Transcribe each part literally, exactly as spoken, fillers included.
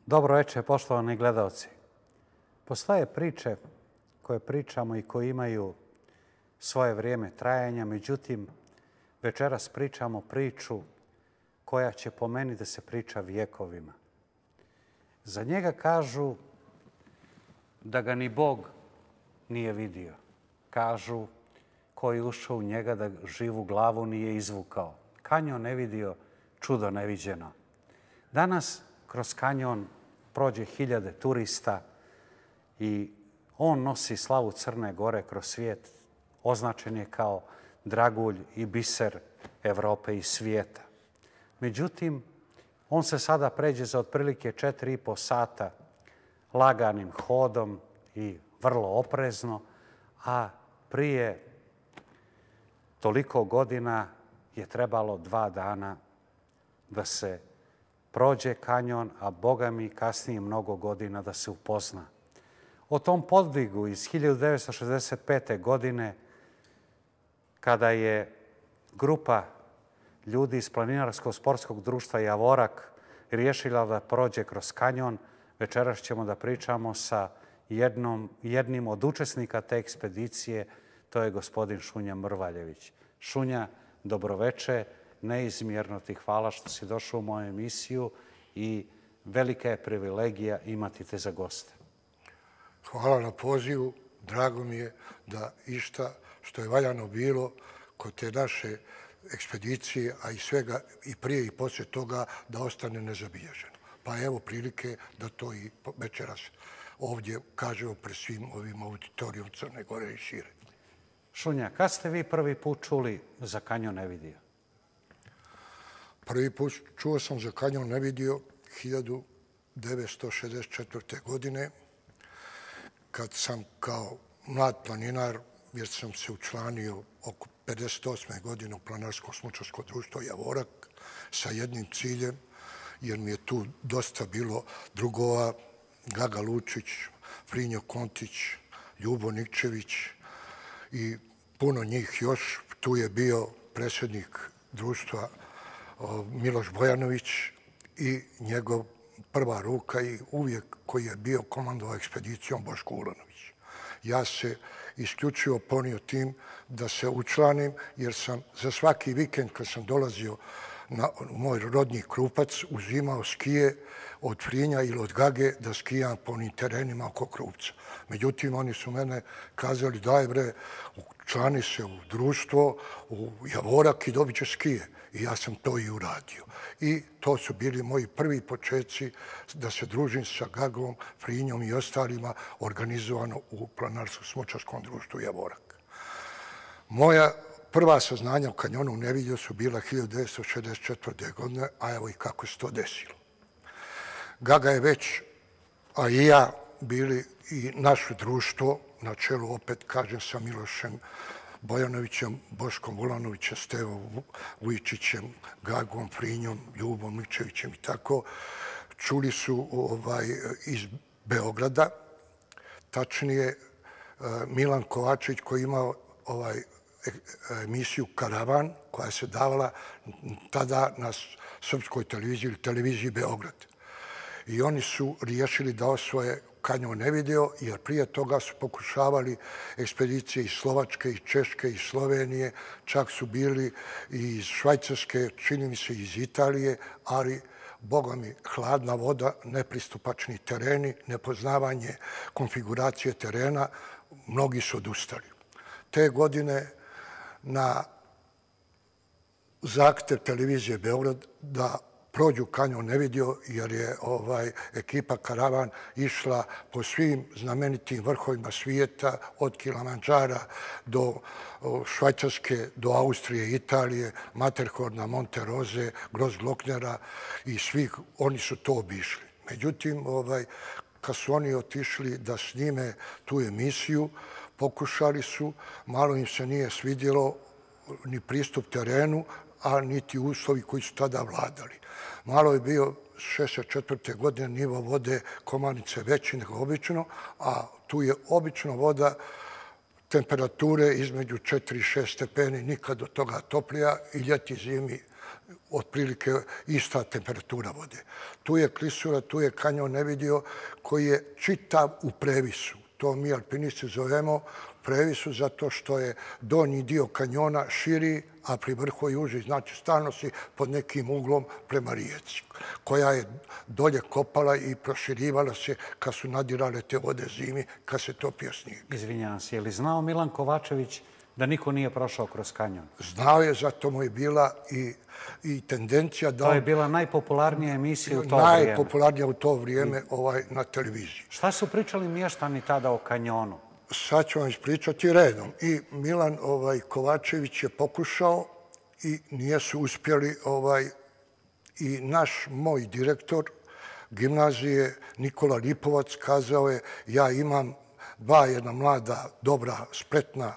Dobro večer, poštovani gledalci. Postoje priče koje pričamo i koje imaju svoje vrijeme trajanja, međutim, večeras pričamo priču koja će po meni da se priča vjekovima. Za njega kažu da ga ni Bog nije vidio. Kažu ko je ušao u njega da živu glavu nije izvukao. Kanjon ne vidio, čudo neviđeno. Danas kroz kanjon prođe hiljade turista i on nosi slavu Crne Gore kroz svijet. Označen je kao dragulj i biser Evrope i svijeta. Međutim, on se sada pređe za otprilike četiri i po sata laganim hodom i vrlo oprezno, a prije toliko godina je trebalo dva dana da se prođe kanjon, a Boga mi kasnije mnogo godina da se upozna. O tom podvigu iz hiljadu devetsto šezdeset pete. godine, kada je grupa ljudi iz Planinarsko-sportskog društva Javorak riješila da prođe kroz kanjon, večeras ćemo da pričamo sa jednom, jednim od učesnika te ekspedicije, to je gospodin Šunja Mrvaljević. Šunja, dobroveče, neizmjerno ti hvala što si došao u moju emisiju i velika je privilegija imati te za goste. Hvala na pozivu. Drago mi je da išta što je valjano bilo kod te naše ekspedicije, a i svega i prije i poslije toga da ostane nezabilježeno. Pa evo prilike da to i večeras ovdje kažemo pred svim ovim auditorijom Crne Gore i šire. Šunja, kad ste vi prvi put čuli za kanjon ne vidio? Prvi put čuo sam za kanjon ne vidio hiljadu devetsto šezdeset četvrte. godine, kad sam kao mlad planinar, jer sam se učlanio oko pedeset osme. godine u Planinarsko-smučarsko društvo Javorak sa jednim ciljem, jer mi je tu dosta bilo drugova, Gaga Lučić, Frinjo Kontić, Ljubo Nikčević i puno njih još. Tu je bio predsjednik društva Miloš Bojanović i njegov prva ruka i uvijek koji je bio komandovao ekspedicijom Boško Uronović. Ja se isključivo ponio tim da se učlanim, jer sam za svaki vikend kad sam dolazio na moj rodni Krupac uzimao skije od Frinja ili od Gage da skijam po onim terenima oko Krupca. Međutim, oni su mene kazali daj bre, učlani se u društvo, u Javorak i dobit ćeš skije. I ja sam to i uradio. I to su bili moji prvi početci da se družim sa Gagom, Frinjom i ostalima organizovano u Planinarsko-smučarskom društvu Javorak. Moja prva saznanja o kanjonu ne vidio su bila hiljadu devetsto šezdeset četvrte. godine, a evo i kako se to desilo. Gaga je već, a i ja, bili i naše društvo, na čelu opet, kažem, sa Milošem Bojanovićem, Boškom Ulanovićem, Stevom Vujčićem, Gagom, Frinjom, Ljubom Nikčevićem i tako, čuli su ovaj, iz Beograda, tačnije Milan Kovačević koji imao ovaj, emisiju Karavan, koja se davala tada na srpskoj televiziji ili televiziji Beograd. I oni su riješili da osvoje kanjon ne vidio, jer prije toga su pokušavali ekspedicije iz Slovačke, iz Češke, iz Slovenije, čak su bili i iz Švajcarske, čini mi se iz Italije, ali Boga mi, hladna voda, nepristupačni tereni, nepoznavanje konfiguracije terena, mnogi su odustali. Te godine na zahtev televizije Beograd da prođu kanjon ne vidio, jer je ovaj, ekipa Karavan išla po svim znamenitim vrhovima svijeta, od Kilimandžara do Švajcarske, do Austrije, Italije, Matterhorna, Monte Rose, Grossglocknera i svih, oni su to obišli. Međutim, ovaj, kad su oni otišli da snime tu emisiju, pokušali su, malo im se nije svidjelo ni pristup terenu, a niti uslovi koji su tada vladali. Malo je bio šezdeset četvrte. godine nivo vode Komanice veći nego obično, a tu je obično voda temperature između četiri i šest stepeni, nikad do toga toplija i ljeti zimi otprilike ista temperatura vode. Tu je klisura, tu je kanjon Nevidio koji je čitav u previsu. To mi alpinisti zovemo previsu zato što je donji dio kanjona širi, a pri vrhu je uži. Znači, stalno si pod nekim uglom prema rijeci, koja je dolje kopala i proširivala se kad su nadirale te vode zimi, kad se topio snijeg. Izvinjavam se, je li znao Milan Kovačević da niko nije prošao kroz kanjon? Znao je, zato mu je bila i, i tendencija da... To je bila najpopularnija emisija u to vrijeme. Najpopularnija u to vrijeme ovaj, na televiziji. Šta su pričali mještani tada o kanjonu? Sad ću vam ispričati redom. I Milan ovaj, Kovačević je pokušao i nije su uspjeli. Ovaj, I naš, moj direktor gimnazije, Nikola Lipovac, kazao je ja imam dva jedna mlada, dobra, spretna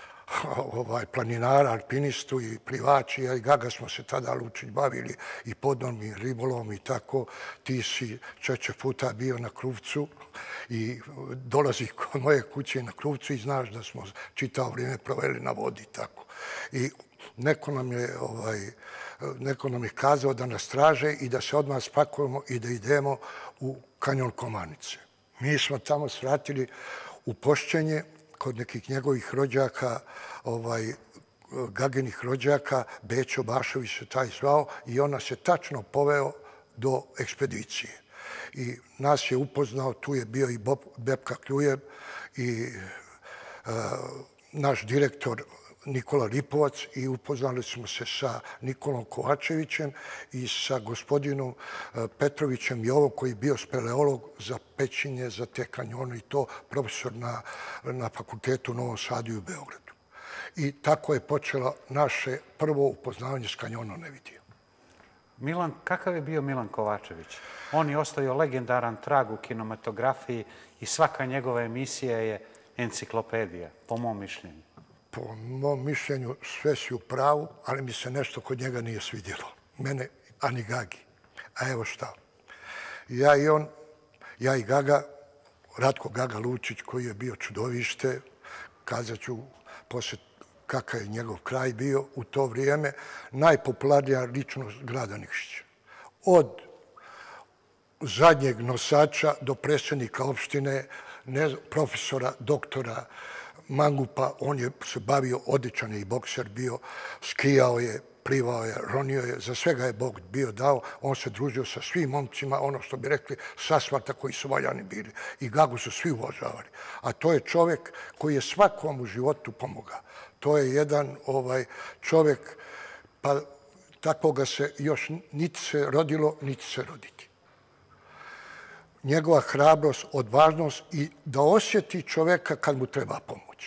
ovaj, planinara, alpinistu i plivači. Ja i Gaga smo se tada Lučić bavili i podnornim ribolom i tako. Ti si čeče puta bio na Kruvcu i dolazi kod moje kuće na Kruvcu i znaš da smo čitavo vrijeme proveli na vodi. Tako. I neko nam je, ovaj, neko nam je kazao da nas traže i da se odmah spakujemo i da idemo u kanjon Komanice. Mi smo tamo svratili u Pošćenje kod nekih njegovih rođaka, ovaj, Gaginih rođaka, Bećo Bašović se taj zvao i on nas je tačno poveo do ekspedicije. I nas je upoznao, tu je bio i Bob, Bepka Kljujer i uh, naš direktor Nikola Lipovac i upoznali smo se sa Nikolom Kovačevićem i sa gospodinom Petrovićem Jovo koji je bio speleolog za Pećinje, za te kanjone i to profesor na, na fakultetu u Novom Sadu i u Beogradu. I tako je počelo naše prvo upoznavanje s kanjonom Nevidio. Milan, kakav je bio Milan Kovačević? On je ostavio legendaran trag u kinematografiji i svaka njegova emisija je enciklopedija, po mom mišljenju. Po mom mišljenju sve si u pravu, ali mi se nešto kod njega nije svidjelo. Mene, a ni Gagi. A evo šta. Ja i on, ja i Gaga, Ratko Gaga Lučić koji je bio čudovište, kazat ću poslije kakav je njegov kraj bio u to vrijeme, najpopularnija ličnost grada Nikšića. Od zadnjeg nosača do predsjednika opštine, ne, profesora, doktora, Mangupa, on je se bavio, odličan je i bokser bio, skijao je, plivao je, ronio je, za svega je Bog bio dao, on se družio sa svim momcima, ono što bi rekli, sasvata koji su valjani bili. I Gagu su svi uvažavali. A to je čovjek koji je svakom u životu pomogao. To je jedan ovaj čovjek, pa tako ga se još niti se rodilo, niti se roditi. Njegova hrabrost, odvažnost i da osjeti čovjeka kad mu treba pomoć.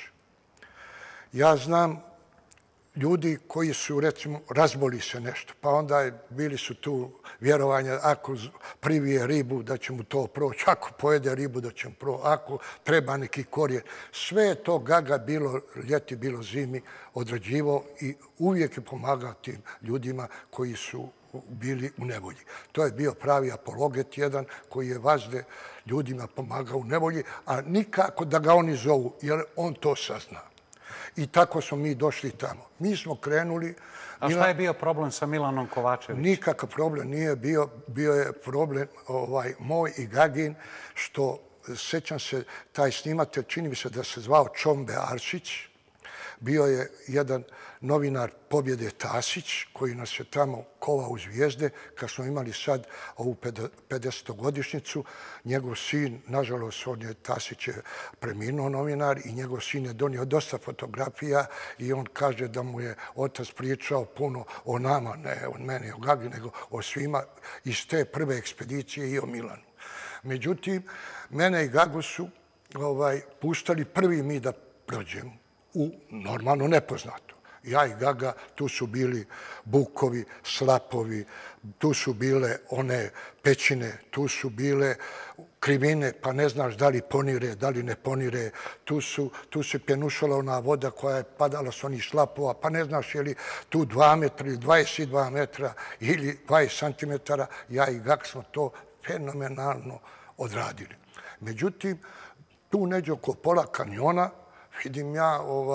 Ja znam ljudi koji su, recimo, razboli se nešto, pa onda bili su tu vjerovanja ako privije ribu da će mu to proći, ako pojede ribu da će mu proći, ako treba neki korijen. Sve je to Gaga bilo ljeti, bilo zimi odrađivo i uvijek je pomagao tim ljudima koji su bili u nevolji. To je bio pravi apologet jedan koji je vazde ljudima pomagao u nevolji, a nikako da ga oni zovu, jer on to sazna. I tako smo mi došli tamo. Mi smo krenuli... A šta je bio problem sa Milanom Kovačevićem? Nikakav problem nije bio. Bio je problem ovaj, moj i Gagin, što, sećam se, taj snimatelj, čini mi se da se zvao Čombe Arsić, bio je jedan novinar Pobjede Tasić, koji nas je tamo kovao u zvijezde, kad smo imali sad ovu pedesetogodišnjicu. Njegov sin, nažalost, on je Tasić je preminuo novinar i njegov sin je donio dosta fotografija i on kaže da mu je otac pričao puno o nama, ne o meni, o Gagi, nego o svima iz te prve ekspedicije i o Milanu. Međutim, mene i Gagu su ovaj, puštali prvi mi da prođemo u normalno nepoznato. Ja i Gaga, tu su bili bukovi, slapovi, tu su bile one pećine, tu su bile krivine, pa ne znaš da li ponire, da li ne ponire. Tu su, tu se pjenušala ona voda koja je padala s onih slapova, pa ne znaš je li tu dva metra ili dvadeset dva metra ili dvadeset centimetara. Ja i Gag smo to fenomenalno odradili. Međutim, tu neđe oko pola kanjona vidim ja ovaj,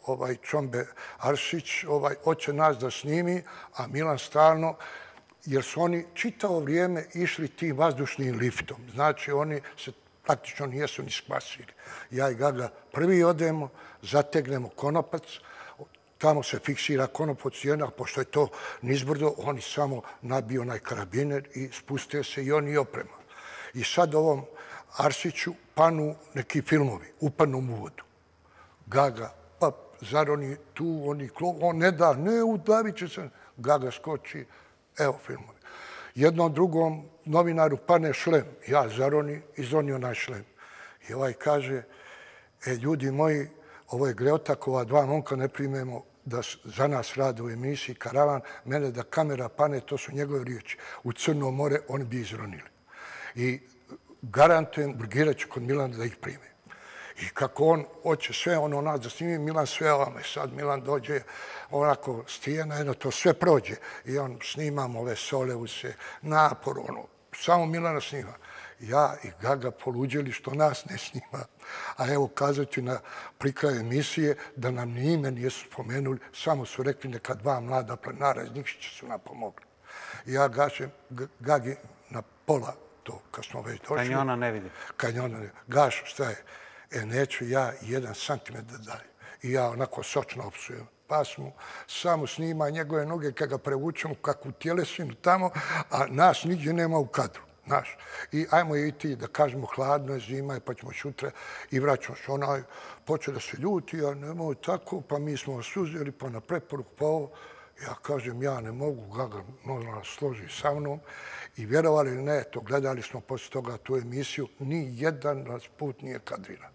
ovaj Čombe Arsić, ovaj, hoće nas da snimi, a Milan stalno, jer su oni čitavo vrijeme išli tim vazdušnim liftom. Znači, oni se praktično nijesu ni skvasili. Ja i Gaga prvi odemo, zategnemo konopac, tamo se fiksira konopac jedna, pošto je to nizbrdo, oni samo nabiju onaj karabiner i spuste se i oni oprema. I sad ovom Arsiću panu neki filmovi, upadnu u vodu. Gaga, pa zar oni tu, oni klov, on ne da, ne, udavit će se. Gaga skoči, evo filmovi. Jednom drugom novinaru pane šlem, ja zaroni i zoni onaj šlem. I ovaj kaže, e, ljudi moji, ovo je greotak, ova dva momka ne primemo da za nas rade u emisiji Karavan, mene da kamera pane, to su njegove riječi. U Crno more oni bi izronili. I garantujem, burgirat ću kod Milana da ih prime. I kako on hoće sve ono nas da snimi, Milan sve ovame. Sad Milan dođe onako stijena, jedno to sve prođe. I on snimam ove Soleuse, napor, ono, samo Milana snima. Ja i Gaga poluđeli što nas ne snima. A evo kazat ću na prikraju emisije da nam ni ime nisu spomenuli, samo su rekli neka dva mlada planara iz Nikšića su nam pomogli. Ja gašem Gagi na pola to, kad smo već došli. Kanjona ne vidi. Kanjona ne vidi. Gaš, šta je? E, neću ja jedan santimetar dalje. I ja onako sočno opsujem. Pa smo samo snima njegove noge kad ga prevučemo kakvu tjelesinu tamo, a nas nigdje nema u kadru. Naš. I ajmo i ti da kažemo hladno je, zima je, pa ćemo sutra i vraćamo se. Onaj počeo da se ljuti, a nemoj tako, pa mi smo vas uzeli, pa na preporuku, pa ovo. Ja kažem, ja ne mogu, Gaga normalno složi sa mnom. I vjerovali ili ne, to gledali smo poslije toga tu emisiju, ni jedan nas put nije kadriran.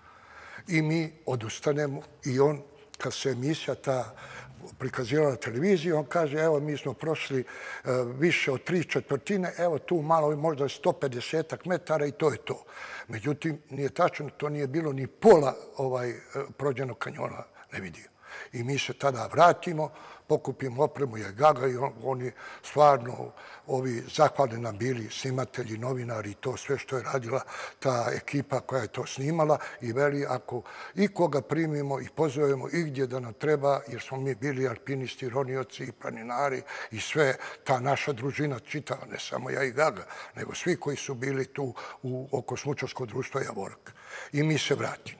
I mi odustanemo i on, kad se emisija ta prikazirala na televiziji, on kaže, evo, mi smo prošli više od tri četvrtine, evo tu malo, možda sto pedeset metara i to je to. Međutim, nije tačno, to nije bilo ni pola ovaj prođenog kanjona, ne vidio. I mi se tada vratimo, pokupimo opremu je Gaga i on, oni stvarno, ovi zahvalni nam bili snimatelji, novinari i to sve što je radila ta ekipa koja je to snimala i veli ako i koga primimo i pozovemo i gdje da nam treba, jer smo mi bili alpinisti, ronioci i planinari i sve ta naša družina čitava, ne samo ja i Gaga, nego svi koji su bili tu u, oko Smučarskog društva Javorak. I mi se vratimo.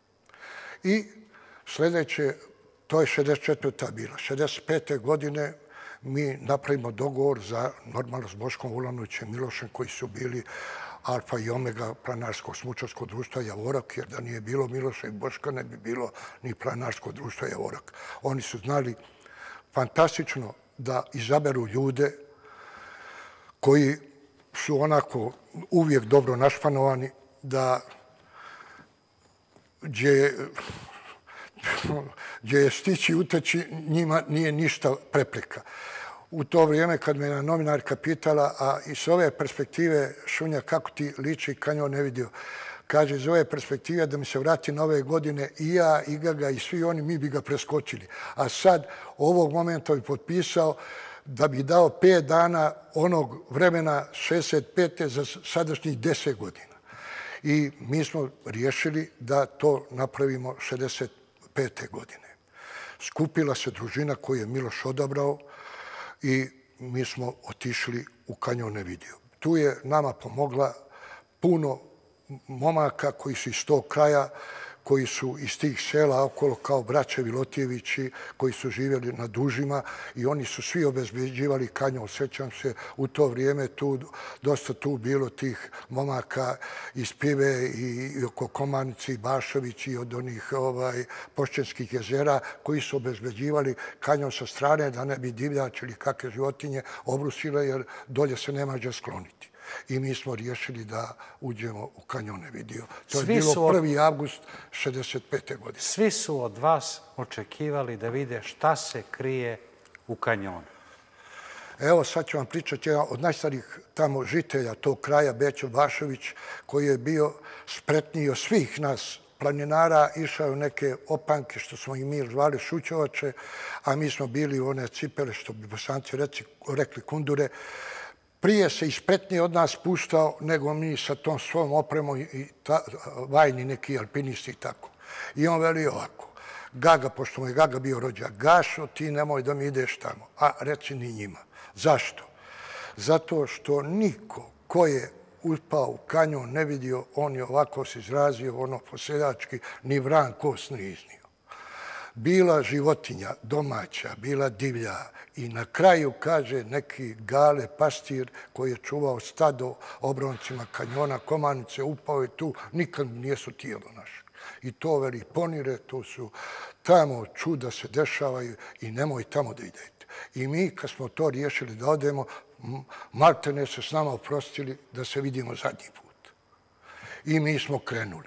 I sljedeće, to je šezdeset četvrta bila. šezdeset pete godine mi napravimo dogovor za normalno s Boškom Vulanovićem Milošem koji su bili alfa i omega planarskog smučarskog društva Javorak, jer da nije bilo Miloša i Boška ne bi bilo ni planarsko društvo Javorak. Oni su znali fantastično da izaberu ljude koji su onako uvijek dobro našpanovani, da gdje gdje je stići uteći, njima nije ništa prepreka. U to vrijeme kad me novinarka pitala, a iz ove perspektive, Šunja, kako ti liči kanjon ne vidio, kaže, iz ove perspektive da mi se vrati na ove godine i ja, i Gaga, i svi oni, mi bi ga preskočili. A sad, ovog momenta bi potpisao da bi dao pet dana onog vremena šezdeset pete za sadašnjih deset godina. I mi smo riješili da to napravimo šezdeset pete godine. Skupila se družina koju je Miloš odabrao i mi smo otišli u kanjon ne vidio. Tu je nama pomogla puno momaka koji su iz tog kraja, koji su iz tih sela okolo kao braće Vilotijevići, koji su živjeli na dužima i oni su svi obezbeđivali kanjon. Sjećam se u to vrijeme tu, dosta tu bilo tih momaka iz Pive i oko Komanice i Bašović i od onih ovaj, Pošćenskih jezera koji su obezbeđivali kanjon sa strane da ne bi divljač ili kakve životinje obrusile jer dolje se ne može skloniti. I mi smo riješili da uđemo u kanjon ne vidio. To je bilo prvi avgust šezdeset pete godine. Svi su od vas očekivali da vide šta se krije u kanjonu. Evo sad ću vam pričati jedan od najstarijih tamo žitelja tog kraja, Bećo Bašović, koji je bio spretniji od svih nas planinara, išao u neke opanke što smo ih mi zvali šućovače, a mi smo bili u one cipele što bi Bosanci rekli kundure. Prije se ispretnije od nas puštao nego mi sa tom svom opremom i vajni neki alpinisti i tako. I on veli ovako, Gaga, pošto mu je Gaga bio rođak, Gašo, ti nemoj da mi ideš tamo, a reci ni njima. Zašto? Zato što niko ko je upao u kanjon ne vidio, on je ovako se izrazio, ono poseljački, ni vran kost ne iznio. Bila životinja domaća, bila divlja i na kraju, kaže neki Gale pastir koji je čuvao stado obroncima kanjona Komanice, upao je tu, nikad nijesu tijelo naše. I to veli ponire, to su tamo čuda se dešavaju i nemoj tamo da idete. I mi kad smo to riješili da odemo, maltene se s nama oprostili da se vidimo zadnji put. I mi smo krenuli.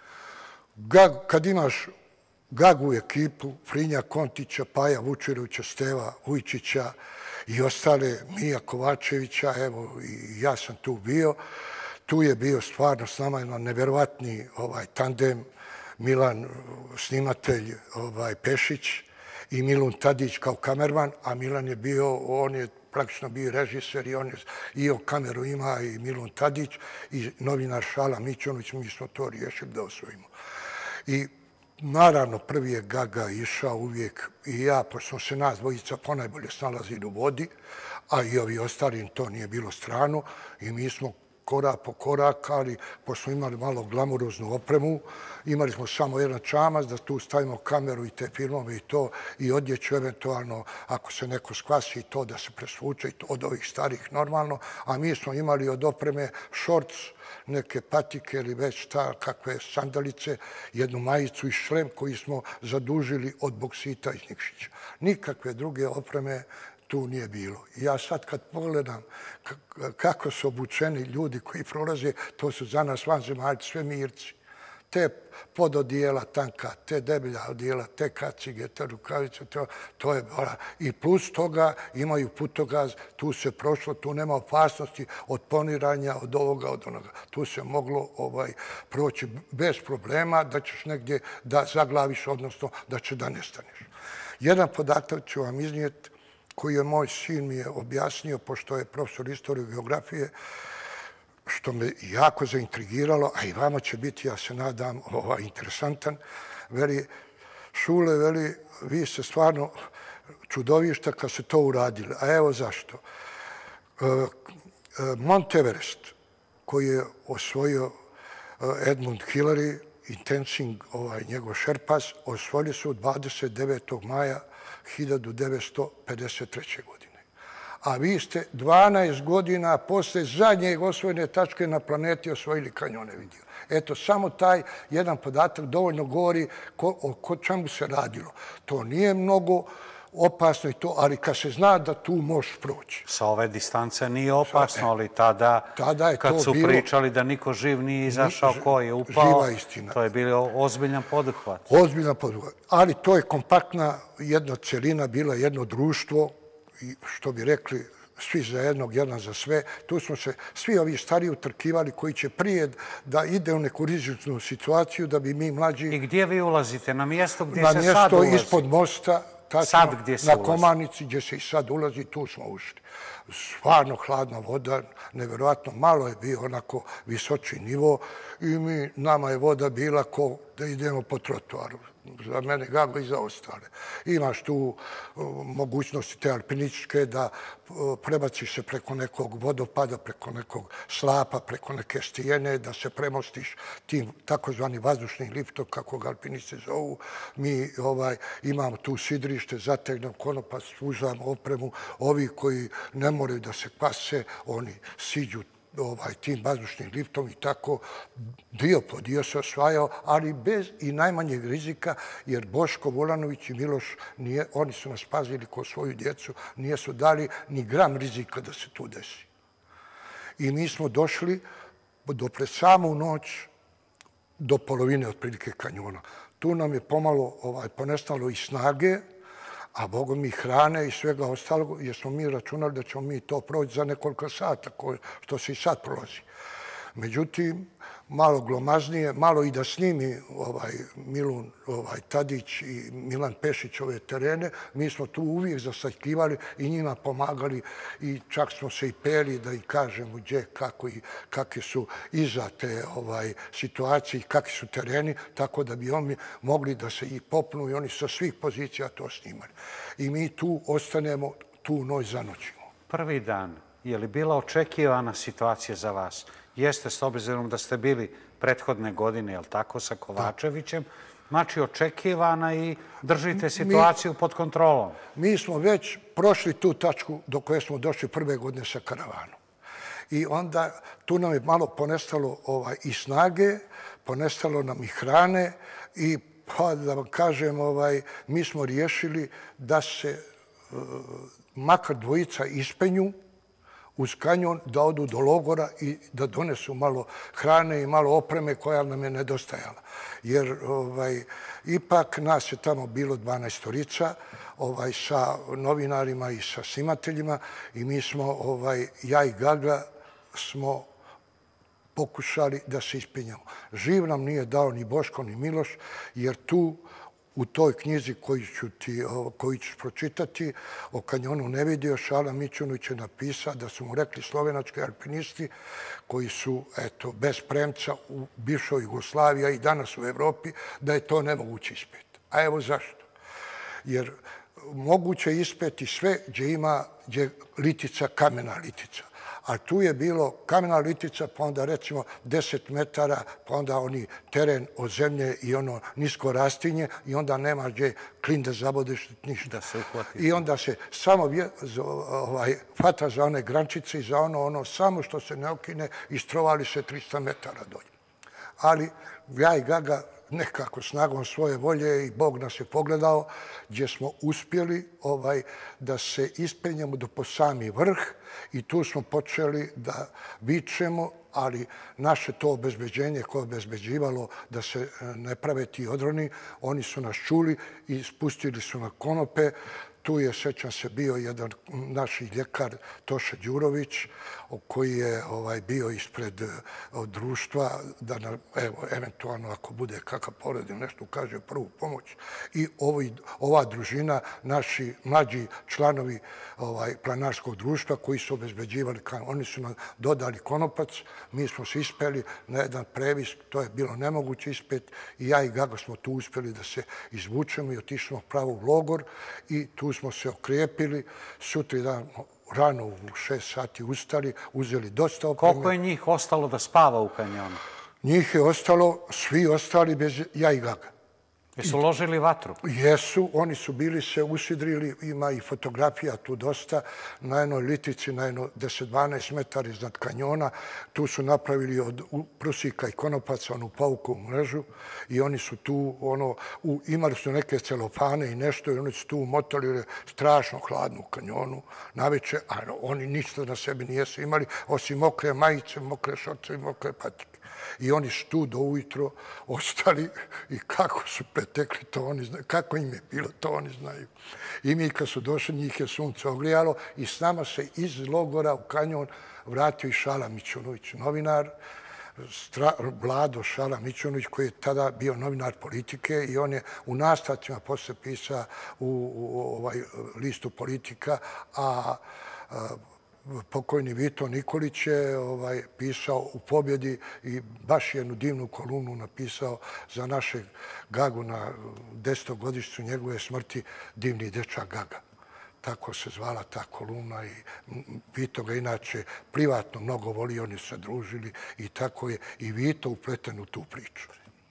Kad imaš Gagu u ekipu, Frinja Kontića, Paja Vučirovića, Steva Vujčića i ostale, Mija Kovačevića, evo i ja sam tu bio. Tu je bio stvarno s nama jedan nevjerovatni ovaj, tandem, Milan snimatelj ovaj, Pešić i Milun Tadić kao kamerman, a Milan je bio, on je praktično bio režiser i on je i on kameru ima i Milun Tadić i novinar Šala Mićonović, mi smo to riješili da osvojimo. I naravno, prvi je Gaga išao uvijek i ja, pošto smo se nas dvojica ponajbolje snalazili u vodi, a i ovi ostali, to nije bilo strano i mi smo korak po korak, ali pošto smo imali malo glamuroznu opremu, imali smo samo jedan čamac da tu stavimo kameru i te filmove i to i odjeću eventualno ako se neko skvasi i to da se presvuče i to od ovih starih normalno, a mi smo imali od opreme šorc, neke patike ili već ta kakve sandalice, jednu majicu i šlem koji smo zadužili od Boksita iz Nikšića. Nikakve druge opreme tu nije bilo. Ja sad kad pogledam kako su obučeni ljudi koji prolaze, to su za nas vanzemaljci, sve mirci. Te pododijela tanka, te deblja odijela, te kacige, te rukavice, to, to je bara. I plus toga imaju putogaz, tu se prošlo, tu nema opasnosti od poniranja, od ovoga, od onoga. Tu se moglo ovaj, proći bez problema da ćeš negdje da zaglaviš, odnosno da će da nestaneš. Jedan podatak ću vam iznijeti koji je moj sin mi je objasnio, pošto je profesor istorije i geografije, što me jako zaintrigiralo, a i vama će biti, ja se nadam, ovaj, interesantan. Veli, Šule, veli, vi ste stvarno čudovišta kad ste to uradili. A evo zašto. Mount Everest, koji je osvojio Edmund Hillary i Tenzing, ovaj, njegov šerpas, osvojili su dvadeset devetog maja hiljadu devetsto pedeset treće. godine. A vi ste dvanaest godina posle zadnje osvojene tačke na planeti osvojili kanjone vidio. Eto, samo taj jedan podatak dovoljno govori o čemu se radilo. To nije mnogo opasno i to, ali kad se zna da tu možeš proći. Sa ove distance nije opasno, ali tada, kad su pričali da niko živ nije izašao, ko je upao, to je bilo ozbiljan poduhvat. Ozbiljan poduhvat. Ali to je kompaktna jedna celina, bila jedno društvo, što bi rekli, svi za jednog, jedan za sve. Tu smo se svi ovi stariji utrkivali koji će prije da ide u neku rizičnu situaciju da bi mi mlađi... I gdje vi ulazite? Na mjesto gdje se sad ulazi? Na mjesto ispod mosta, na Komanici gdje se i sad ulazi, tu smo ušli. Stvarno hladna voda, nevjerojatno malo je bio onako visoči nivo i mi, nama je voda bila ko da idemo po trotoaru. Za mene Gago i za ostale. Imaš tu mogućnosti te alpinističke da prebaciš se preko nekog vodopada, preko nekog slapa, preko neke stijene, da se premostiš tim takozvani vazdušnim liftom, kako ga alpinisti zovu. Mi ovaj, imamo tu sidrište, zategnem konopac, služamo opremu. Ovi koji ne moraju da se kvase, oni siđu ovaj, tim vazdušnim liftom i tako dio po dio se osvajao, ali bez i najmanjeg rizika, jer Boško Volanović i Miloš, nije, oni su nas pazili ko svoju djecu, nije su dali ni gram rizika da se tu desi. I mi smo došli do pred samu noć do polovine otprilike kanjona. Tu nam je pomalo ovaj, ponestalo i snage, a Bogom mi hrane i svega ostalog, jer smo mi računali da ćemo mi to proći za nekoliko sata, što se i sad prolazi. Međutim, malo glomaznije, malo i da snimi ovaj Milun ovaj, Tadić i Milan Pešić ove terene. Mi smo tu uvijek zasakivali i njima pomagali i čak smo se i peli da i kažemo gdje, kako i kakve su iza te ovaj, situacije i kakvi su tereni, tako da bi oni mogli da se i popnu i oni sa svih pozicija to snimali. I mi tu ostanemo, tu noć zanoćimo. Prvi dan, je li bila očekivana situacija za vas? Jeste, s obzirom da ste bili prethodne godine, jel tako, sa Kovačevićem, znači očekivana i držite situaciju pod kontrolom. Mi smo već prošli tu tačku do koje smo došli prve godine sa karavanom. I onda tu nam je malo ponestalo ovaj, i snage, ponestalo nam i hrane i pa da vam kažem, ovaj, mi smo riješili da se uh, makar dvojica ispenju uz kanjon, da odu do logora i da donesu malo hrane i malo opreme koja nam je nedostajala. Jer ovaj, ipak nas je tamo bilo dvanaestorica ovaj, sa novinarima i sa snimateljima i mi smo, ovaj, ja i Gaga, smo pokušali da se ispenjamo. Živ nam nije dao ni Boško ni Miloš, jer tu u toj knjizi koju ću ti, koju ću pročitati, o kanjonu ne vidio, Šala Mićunović je napisao da su mu rekli slovenački alpinisti koji su, eto, bez premca u bivšoj Jugoslaviji, a i danas u Evropi, da je to nemoguće ispeti. A evo zašto? Jer moguće ispeti sve gdje ima, gdje litica, kamena litica. A tu je bilo kamena litica, pa onda recimo deset metara, pa onda oni teren od zemlje i ono nisko rastinje i onda nema gdje klin da zabodeš ništa. I onda se samo ovaj, hvata za one grančice i za ono, ono samo što se ne okine i strovali se trista metara dolje. Ali ja i Gaga nekako snagom svoje volje i Bog nas je pogledao gdje smo uspjeli ovaj, da se ispenjemo do po sami vrh i tu smo počeli da vičemo, ali naše to obezbeđenje koje je obezbeđivalo da se ne prave ti odroni, oni su nas čuli i spustili su na konope. Tu je, sećam se, bio jedan naš ljekar, Toša Đurović, koji je ovaj, bio ispred od društva, da, na, evo, eventualno ako bude kakav pored ili nešto, kaže prvu pomoć. I ovi, ova družina, naši mlađi članovi ovaj, planarskog društva koji su obezbeđivali, oni su nam dodali konopac, mi smo se ispeli na jedan previs, to je bilo nemoguće ispet i ja i Gaga smo tu uspjeli da se izvučemo i otišli pravo u logor i tu smo se okrijepili, sutri dan rano u šest sati ustali, uzeli dosta opreme. Koliko je njih ostalo da spava u kanjonu? Njih je ostalo, svi ostali bez ja i Gaga. Jesu ložili vatru? Jesu, oni su bili se usidrili, ima i fotografija tu dosta, na jednoj litici, na jedno deset dvanaest metara iznad kanjona. Tu su napravili od prusika i konopaca onu paukovu mrežu i oni su tu, ono, u, imali su neke celofane i nešto i oni su tu motali strašno hladno u kanjonu naveče, a oni ništa na sebi nijesu imali, osim mokre majice, mokre šorce i mokre patike. I oni su tu do ujutro ostali i kako su pretekli, to oni znaju. Kako im je bilo, to oni znaju. I mi kad su došli, njih je sunce ogrijalo i s nama se iz logora u kanjon vratio i Šala Mićunović, novinar, Vlado Šala Mićunović, koji je tada bio novinar politike i on je u nastavcima posle pisao u, u ovaj listu Politika, a, a pokojni Vito Nikolić je ovaj, pisao u Pobjedi i baš jednu divnu kolumnu napisao za našeg Gagu na desetogodišnjicu njegove smrti, Divni dečak Gaga. Tako se zvala ta kolumna i Vito ga inače privatno mnogo voli, oni su se družili i tako je i Vito upleten u tu priču.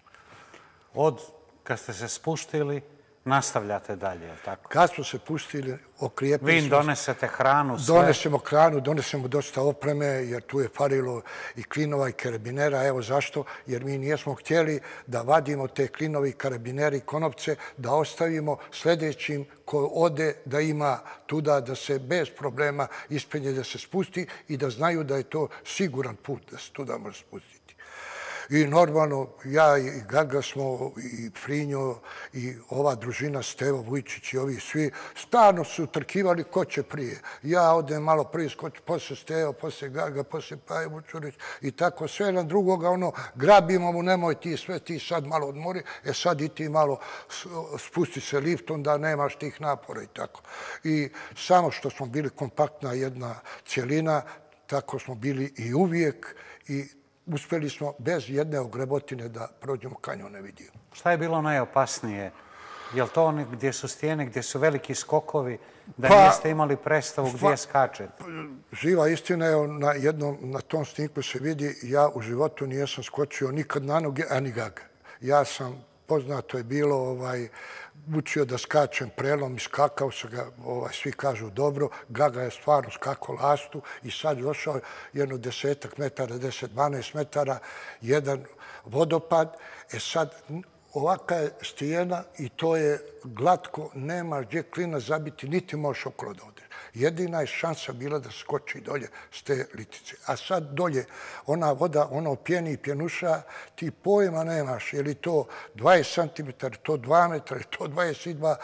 Od kad ste se spustili, nastavljate dalje, je li tako? Kad smo se pustili, okrijepili smo... Vi donesete hranu, sve? Donesemo hranu, donesemo dosta opreme, jer tu je falilo i klinova i karabinera. Evo zašto? Jer mi nijesmo htjeli da vadimo te klinove i karabinere i konopce, da ostavimo sljedećim ko ode da ima tuda, da se bez problema ispenje, da se spusti i da znaju da je to siguran put da se tuda može spustiti. I normalno, ja i Gaga smo, i Frinjo, i ova družina, Stevo Vujčić i ovi svi, stvarno su trkivali ko će prije. Ja odem malo prije skočim, poslije Stevo, poslije Gaga, poslije Paja Vučurić i tako sve na drugoga, ono, grabimo mu, nemoj ti sve, ti sad malo odmori, e sad i ti malo spusti se liftom da nemaš tih napora i tako. I samo što smo bili kompaktna jedna cijelina, tako smo bili i uvijek i uspjeli smo bez jedne ogrebotine da prođemo kanjon Nevidio. Šta je bilo najopasnije? Je li to ono gdje su stijene, gdje su veliki skokovi, da Pa, niste imali predstavu gdje skačete? Živa istina je, na jednom, na tom snimku se vidi, ja u životu nisam skočio nikad na noge, a ni Gaga. Ja sam, poznato je bilo, ovaj, učio da skačem prelom i skakao se ga, ovaj, svi kažu dobro, Gaga je stvarno skakao lastu i sad je došao jedno desetak metara, deset, dvanaest metara, jedan vodopad. E sad, ovaka je stijena i to je glatko, nema gdje klina zabiti, niti možeš okolo da odeš. Jedina je šansa bila da skoči dolje s te litice. A sad dolje, ona voda, ono pjeni i pjenuša, ti pojma nemaš, je li to dvadeset centimetara, to dva metra, to dvadeset dva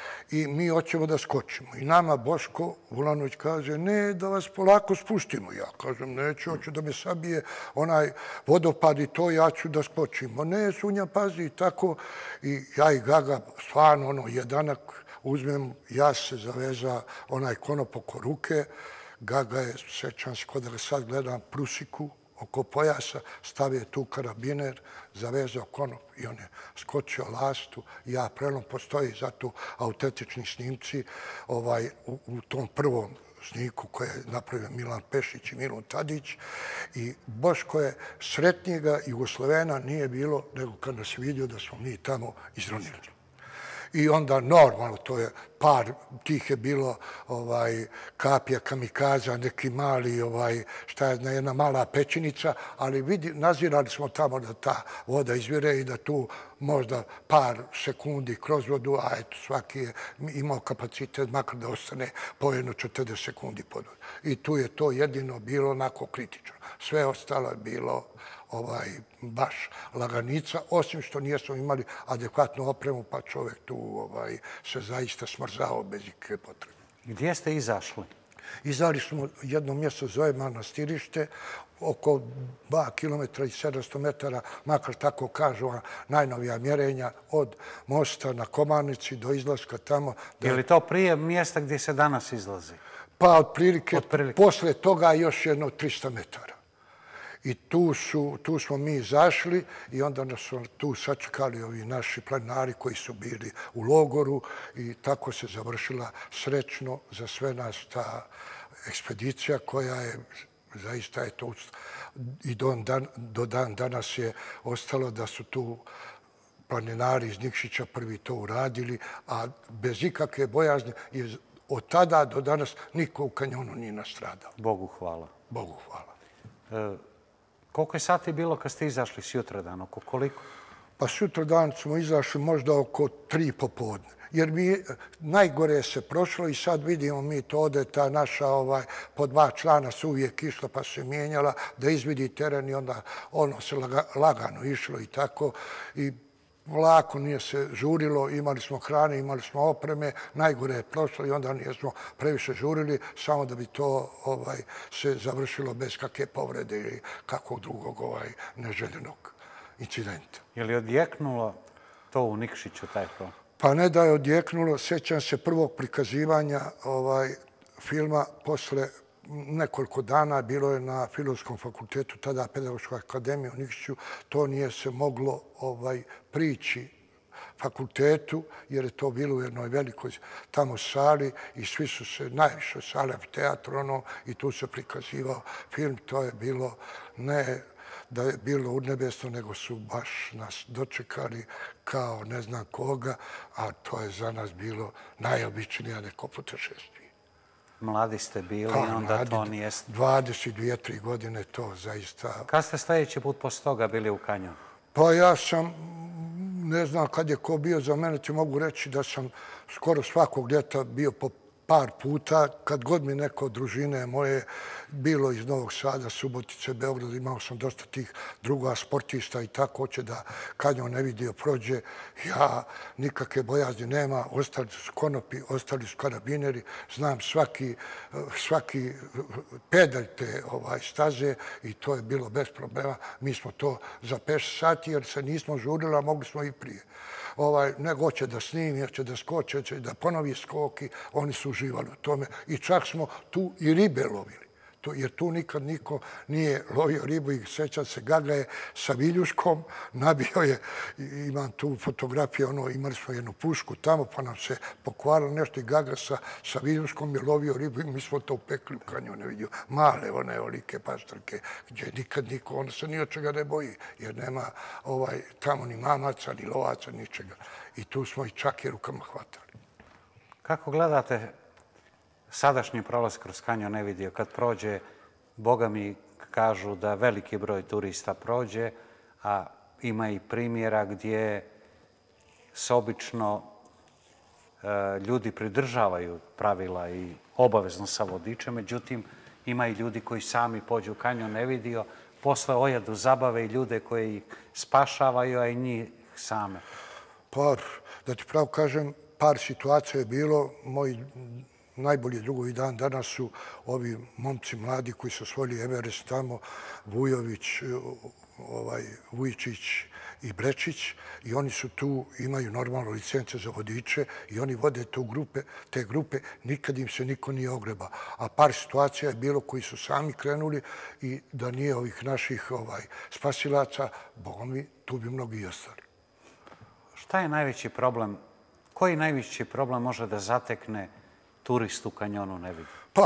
i mi hoćemo da skočimo. I nama Boško Vulanović kaže, ne, da vas polako spustimo. Ja kažem, neću, hoću da me sabije onaj vodopad i to, ja ću da skočimo. Ne, Sunja, pazi, i tako. I ja i Gaga, stvarno, ono, jedanak, uzmem, ja se zaveza onaj konop oko ruke. Gaga je, sećam se, kod da ga sad gledam, prusiku oko pojasa, stavio tu karabiner, zavezao konop i on je skočio lastu. Ja prelom, postoji zato autentični snimci ovaj, u, u tom prvom snimku koje je napravio Milan Pešić i Milun Tadić. I Boško je sretnijega Jugoslovena nije bilo nego kad nas vidio da smo mi tamo izronili. I onda normalno, to je par, tih je bilo ovaj, kapija kamikaza, neki mali, ovaj, šta je jedna mala pećinica, ali vidi, nazirali smo tamo da ta voda izvire i da tu možda par sekundi kroz vodu, a eto, svaki je imao kapacitet makar da ostane po jedno četrdeset sekundi pod vodu. I tu je to jedino bilo onako kritično. Sve ostalo je bilo ovaj, baš laganica, osim što nijesmo imali adekvatnu opremu, pa čovjek tu ovaj, se zaista smrzao bez ikakve potrebe. Gdje ste izašli? Izašli smo jedno mjesto, zove Manastirište, oko dva kilometra i sedamsto metara, makar tako kažu najnovija mjerenja, od mosta na Komarnici do izlaska tamo. Je li to prije mjesta gdje se danas izlazi? Pa otprilike, posle toga još jedno tristo metara. I tu, su, tu smo mi izašli i onda nas su tu sačekali ovi naši planinari koji su bili u logoru i tako se završila srećno za sve nas ta ekspedicija koja je zaista je to i do dan, do dan danas je ostalo da su tu planinari iz Nikšića prvi to uradili, a bez ikakve bojazni je od tada do danas niko u kanjonu nije nastradao. Bogu hvala. Bogu hvala. E, koliko je sati bilo kad ste izašli sutradan? Oko koliko? Pa sutradan smo izašli možda oko tri popodne. Jer mi najgore se prošlo i sad vidimo mi to ode ta naša ovaj, po dva člana su uvijek išla pa se mijenjala da izvidi teren i onda ono se laga, lagano išlo i tako. I lako nije se žurilo, imali smo hrane, imali smo opreme, najgore je prošlo i onda nismo previše žurili, samo da bi to ovaj, se završilo bez kakve povrede ili kakvog drugog ovaj, neželjenog incidenta. Je li odjeknulo to u Nikšiću, taj film? Pa ne da je odjeknulo, sjećam se prvog prikazivanja ovaj, filma posle nekoliko dana, bilo je na Filozofskom fakultetu, tada Pedagoškoj akademiji u Nikšiću, to nije se moglo ovaj, prići fakultetu, jer je to bilo u jednoj velikoj tamo sali i svi su se, najviše sale, teatru, ono, i tu se prikazivao film, to je bilo ne da je bilo urnebesno, nego su baš nas dočekali kao ne znam koga, a to je za nas bilo najobičnije neko putešestvije. Mladi ste bili i onda to nije... dvadeset dvije, tri godine to zaista... Kad ste sljedeći put posle toga bili u kanjonu? Pa ja sam, ne znam kad je ko bio za mene, ti mogu reći da sam skoro svakog ljeta bio po par puta. Kad god mi neko od družine moje bilo iz Novog Sada, Subotice, Beograda, imao sam dosta tih druga sportista i tako hoće da kanjon ne vidio prođe. Ja nikakve bojazni nema, ostali su konopi, ostali su karabineri, znam svaki, svaki pedalj te ovaj, staze i to je bilo bez problema. Mi smo to za pet sati jer se nismo žurili, a mogli smo i prije. Ovaj, nego hoće da snimi, hoće da skoče, hoće da ponovi skok i oni su uživali u tome. I čak smo tu i ribe lovili. Jer tu nikad niko nije lovio ribu i sećam se, Gaga je sa viljuškom, nabio je, imam tu fotografiju, ono, imali smo jednu pušku tamo pa nam se pokvarilo nešto i Gaga sa, sa viljuškom je lovio ribu i mi smo to upekli u kanjone, vidio, male one olike paštrke, gdje nikad niko, ono se ni od čega ne boji, jer nema ovaj, tamo ni mamaca, ni lovaca, ničega. I tu smo i čak i rukama hvatali. Kako gledate sadašnji prolaz kroz kanjon Nevidio, kad prođe, Boga mi kažu da veliki broj turista prođe, a ima i primjera gdje se obično ljudi pridržavaju pravila i obavezno sa vodičem, međutim ima i ljudi koji sami pođu u kanjon Nevidio, posle ojedu zabave i ljude koji ih spašavaju, a i njih same. Pa, da ti pravo kažem, par situacija je bilo, moji najbolji drugovi dan danas su ovi momci mladi koji su osvojili Everest tamo, Vujović, ovaj, Vujičić i Brečić i oni su tu, imaju normalno licence za vodiče i oni vode tu grupe, te grupe, nikad im se niko nije ogreba. A par situacija je bilo koji su sami krenuli i da nije ovih naših ovaj, spasilaca, Boga mi, tu bi mnogi i ostali. Šta je najveći problem, koji najveći problem može da zatekne turist u kanjonu Nevidio? Pa,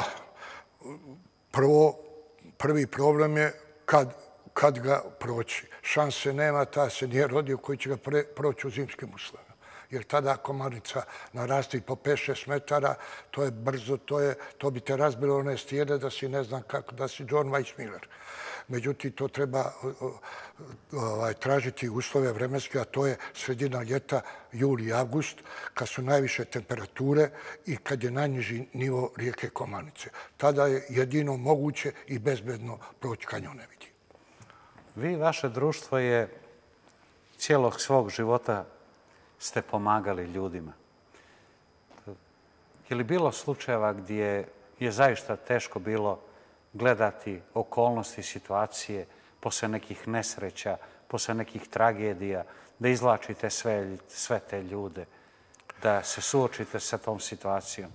prvo, prvi problem je kad, kad ga proći. Šanse nema, ta se nije rodio koji će ga pre, proći u zimskim uslovima. Jer tada komarnica naraste po pet šest metara, to je brzo, to, je, to bi te razbilo one stijene da si ne znam kako, da si John Weissmiller. Međutim, to treba ovaj, tražiti uslove vremenske, a to je sredina ljeta, jul i avgust, kad su najviše temperature i kad je najniži nivo rijeke Komanice. Tada je jedino moguće i bezbedno proći kanjon Nevidio. Vi, vaše društvo je cijelog svog života ste pomagali ljudima. Je li bilo slučajeva gdje je zaista teško bilo gledati okolnosti, situacije, posle nekih nesreća, posle nekih tragedija, da izvlačite sve, sve te ljude, da se suočite sa tom situacijom?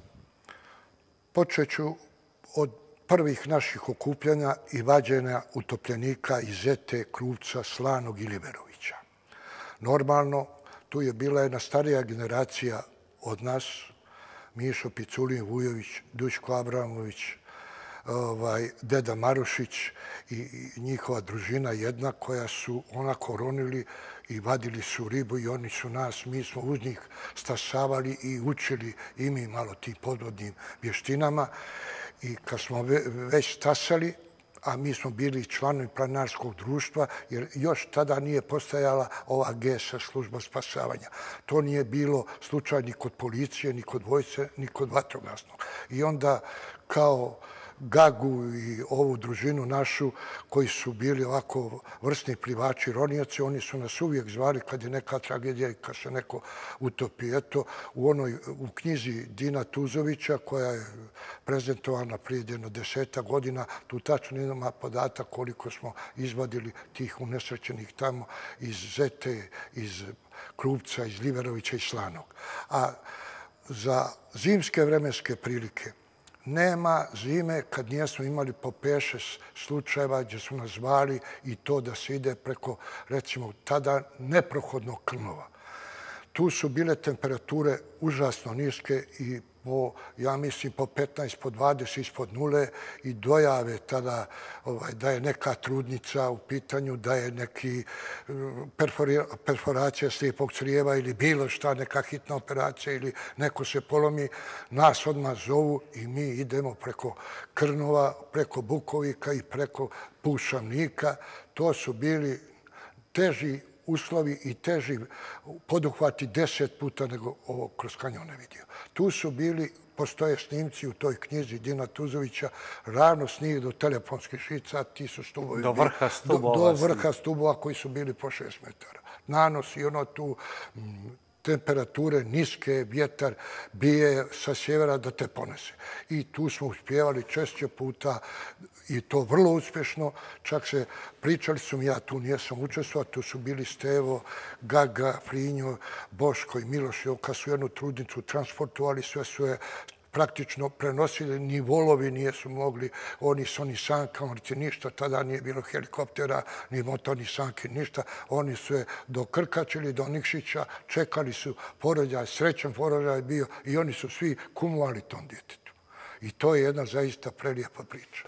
Počet ću od prvih naših okupljanja i vađenja utopljenika iz Zete, Krupca, Slanog i Liberovića. Normalno, tu je bila jedna starija generacija od nas, Mišo Piculin, Vujović, Duško Abramović, ovaj, Deda Marušić i njihova družina jedna koja su onako ronili i vadili su ribu i oni su nas, mi smo uz njih stasavali i učili i mi malo tim podvodnim vještinama. I kad smo već stasali, a mi smo bili članovi planinarskog društva, jer još tada nije postojala ova G E S A služba spasavanja. To nije bilo slučaj ni kod policije, ni kod vojske, ni kod vatrogasnog. I onda kao Gagu i ovu družinu našu koji su bili ovako vrsni plivači, ronioci, oni su nas uvijek zvali kad je neka tragedija i kad se neko utopi. Eto, u onoj u knjizi Dina Tuzovića koja je prezentovana prije jedno deseta godina, tu tačno ima podatak koliko smo izvadili tih unesrećenih tamo iz Zete, iz Krupca, iz Liberovića i Slanog. A za zimske vremenske prilike nema zime kad nijesmo imali po pet šest slučajeva gdje su nas zvali i to da se ide preko, recimo, tada neprohodnog Krnova. Tu su bile temperature užasno niske i po, ja mislim, po petnaest, po dvadeset ispod nule i dojave tada ovaj, da je neka trudnica u pitanju, da je neki perforacija slijepog crijeva ili bilo šta, neka hitna operacija ili neko se polomi, nas odmah zovu i mi idemo preko Krnova, preko Bukovika i preko Pušavnika. To su bili teži uslovi i teži poduhvati deset puta nego ovo kroz kanjon Nevidio. Tu su bili postoje snimci u toj knjizi Dina Tuzovića, ravno s njih do telefonskih šica, ti su stubovi. Do vrha stubova. Do, do vrha stubova koji su bili po šest metara. Nanos i ono tu temperature niske, vjetar bije sa sjevera da te ponese. I tu smo uspjevali češće puta i to vrlo uspješno. Čak se pričali su mi, ja tu nijesam učestvovao, tu su bili Stevo, Gaga, Frinjo, Boško i Miloš. Kad su jednu trudnicu transportovali, sve su je praktično prenosili, ni volovi nijesu mogli, oni su oni sankama, ništa, tada nije bilo helikoptera, ni motorni sanki, ništa. Oni su je dokrkačili do Nikšića, čekali su porođaj, srećan porođaj bio i oni su svi kumovali tom djetetu. I to je jedna zaista prelijepa priča.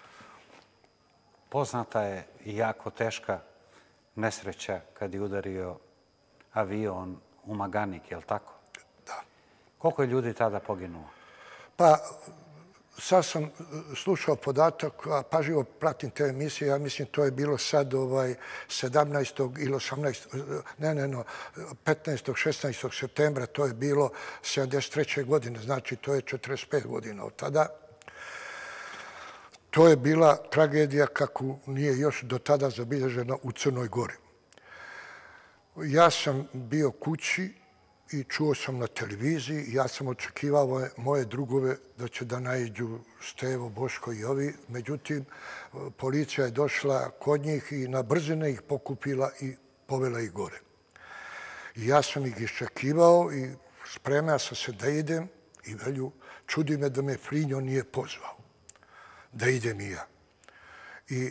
Poznata je i jako teška nesreća kad je udario avion u Maganik, je li tako? Da. Koliko je ljudi tada poginulo? Pa, sad sam slušao podatak, a pažljivo pratim te emisije, ja mislim to je bilo sad ovaj sedamnaestog ili osamnaestog, ne, ne, no, petnaestog, šesnaestog septembra, to je bilo sedamdeset treće godine, znači to je četrdeset pet godina od tada. To je bila tragedija kako nije još do tada zabilježena u Crnoj Gori. Ja sam bio kući i čuo sam na televiziji, ja sam očekivao moje drugove da će da naiđu Stevo, Boško i ovi. Međutim, policija je došla kod njih i na brzine ih pokupila i povela ih gore. I ja sam ih iščekivao i spremao sam se da idem i velju, čudi me da me Frinjo nije pozvao da idem i ja. I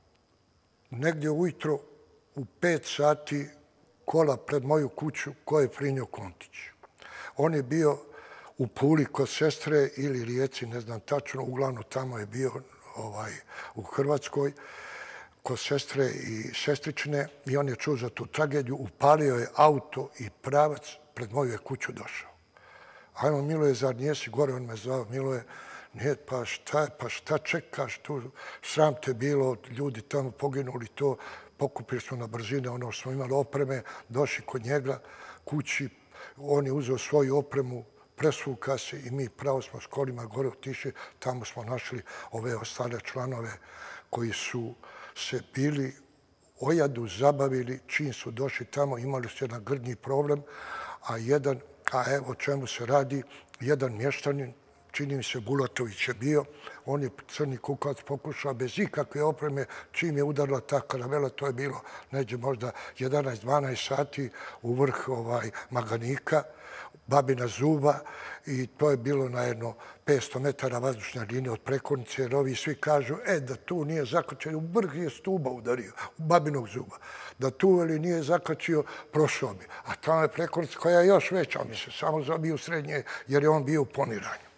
negdje ujutro u pet sati kola pred moju kuću ko je Frinjo Kontić. On je bio u Puli kod sestre ili Rijeci, ne znam tačno, uglavnom tamo je bio ovaj, u Hrvatskoj kod sestre i sestrične i on je čuo za tu tragediju, upalio je auto i pravac pred moju je kuću došao. Ajmo, Miloje, zar nijesi gore? On me zvao, Miloje, nije, pa šta, pa šta čekaš tu? Sram te bilo, ljudi tamo poginuli to, pokupili smo na brzine, ono smo imali opreme, došli kod njega kući, on je uzeo svoju opremu, presvuka se i mi pravo smo s kolima gore otišli, tamo smo našli ove ostale članove koji su se bili ojadu zabavili, čim su došli tamo, imali su jedan grdnji problem, a jedan, a evo o čemu se radi, jedan mještanin, čini mi se Bulatović je bio, on je Crni kukac pokušao bez ikakve opreme, čim je udarila ta karavela, to je bilo neđe možda jedanaest dvanaest sati u vrh ovaj, Maganika, Babina Zuba i to je bilo na jedno petsto metara vazdušne linije od Prekornice, jer ovi svi kažu, e, da tu nije zakačio, u vrh je stuba udario, u Babinog Zuba. Da tu veli nije zakačio, prošao bi. A tamo je Prekornica koja je još veća, on mi se samo zabio srednje, jer je on bio u poniranju.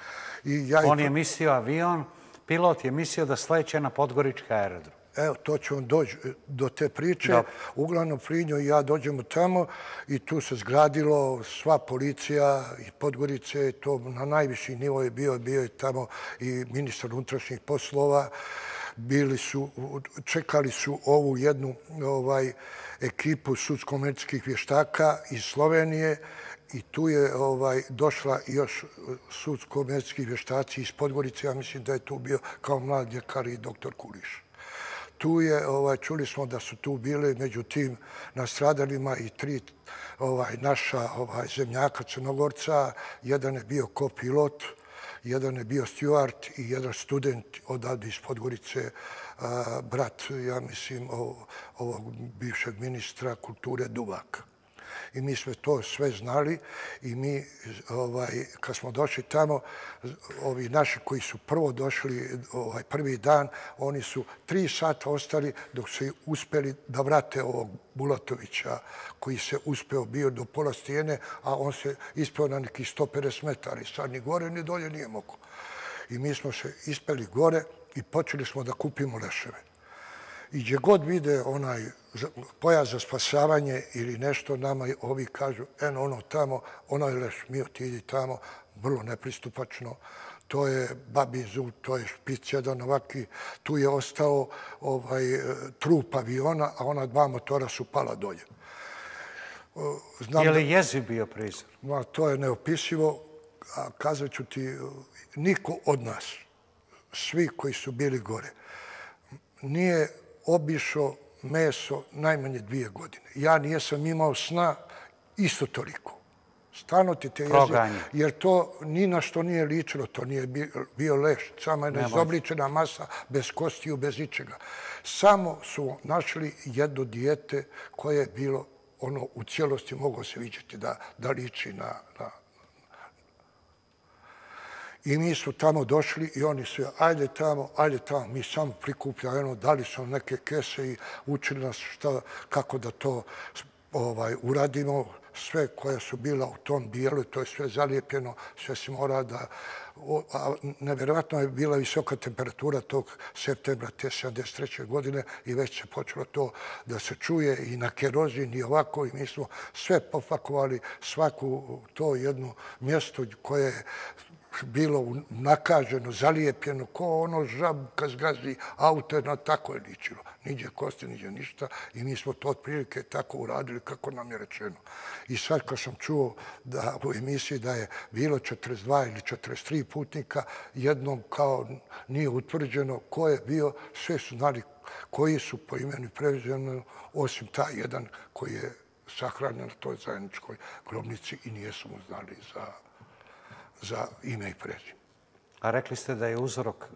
Ja on je mislio avion, pilot je mislio da sleće na Podgorički aerodrom. Evo, to će on doći do te priče. Dobre. Uglavnom, Frinjo i ja dođemo tamo i tu se zgradilo sva policija i Podgorice. To na najviši nivo je bio. Bio je tamo i ministar unutrašnjih poslova. Bili su, čekali su ovu jednu ovaj, ekipu sudsko-medicinskih vještaka iz Slovenije. I tu je ovaj, došla još sudsko-medicinski vještaci iz Podgorice. Ja mislim da je tu bio kao mlad ljekar i doktor Kuliš. Tu je, ovaj, čuli smo da su tu bile među tim nastradalima i tri ovaj, naša ovaj, zemljaka Crnogorca. Jedan je bio kopilot, jedan je bio steward i jedan student odavde iz Podgorice, a, brat, ja mislim, ovog bivšeg ministra kulture Dubaka. I mi smo to sve znali i mi, ovaj, kad smo došli tamo, ovi naši koji su prvo došli ovaj, prvi dan, oni su tri sata ostali dok su uspjeli da vrate ovog Bulatovića koji se uspeo bio do pola stijene, a on se ispeo na nekih sto pedeset metara i sad ni gore ni dolje nije mogo. I mi smo se ispeli gore i počeli smo da kupimo leševe. I gdje god vide onaj pojas za spasavanje ili nešto, nama ovi kažu, eno ono tamo, ono je leš, mi otidi tamo, vrlo nepristupačno. To je Babin Zub, to je špic jedan ovaki, tu je ostao ovaj, trup aviona, a ona dva motora su pala dolje. Znam je li jeziv bio prizor? Ma, to je neopisivo. a kazat ću ti, niko od nas, svi koji su bili gore, nije obišao meso najmanje dvije godine. Ja nijesam imao sna isto toliko. Stano ti te jezik, jer to ni na što nije ličilo, to nije bio leš, sama je nezobličena masa, bez kostiju, bez ičega. Samo su našli jedno dijete koje je bilo, ono, u cijelosti moglo se vidjeti da liči na... I mi su tamo došli i oni su, ajde tamo, ajde tamo, mi samo prikupljamo, dali su neke kese i učili nas kako da to uradimo. Sve koje su bila u tom dijelu, to je sve zalijepljeno, sve se mora da... Nevjerovatno je bila visoka temperatura tog septembra te sedamdeset treće godine i već se počelo to da se čuje i na kerozin i ovako i mi smo sve pofakovali svaku to jedno mjesto koje je bilo nakaženo, zalijepljeno, ko ono žab kad zgazi auto, no tako je ličilo. Niđe kosti, niđe ništa i mi smo to otprilike tako uradili kako nam je rečeno. I sad kad sam čuo da u emisiji da je bilo četrdeset dva ili četrdeset tri putnika, jednom kao nije utvrđeno ko je bio, sve su znali koji su po imenu previđeni, osim taj jedan koji je sahranjen na toj zajedničkoj grobnici i nijesu mu znali za za ime i prezime. A rekli ste da je uzrok...